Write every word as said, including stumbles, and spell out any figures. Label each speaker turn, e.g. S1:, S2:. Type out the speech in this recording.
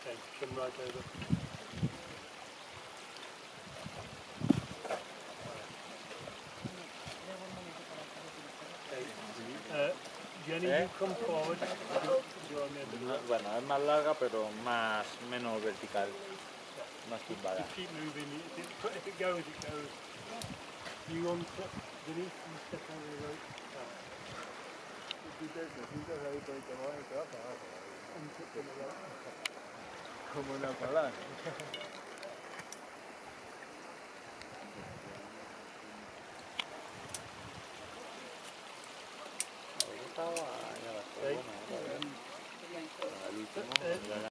S1: Okay, come right over. Okay. Uh, Jenny,
S2: ¿Eh?
S1: you come forward. You're on the end of the
S2: No,
S1: rope.
S2: bueno, es más larga, pero más menos vertical, más tumbada.
S1: Just keep moving. If it, if it goes, it goes. You unstep, Jenny, you step over the rope. If you don't, if you don't over, go right up. Unstep on the rope.
S3: Como una palabra.